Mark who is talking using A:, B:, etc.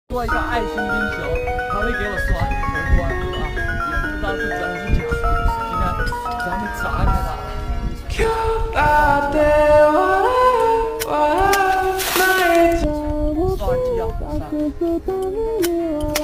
A: 做一个爱心冰球，他会给我刷荷官啊，也不知道是真是假。现在咱们砸开它。刷机啊！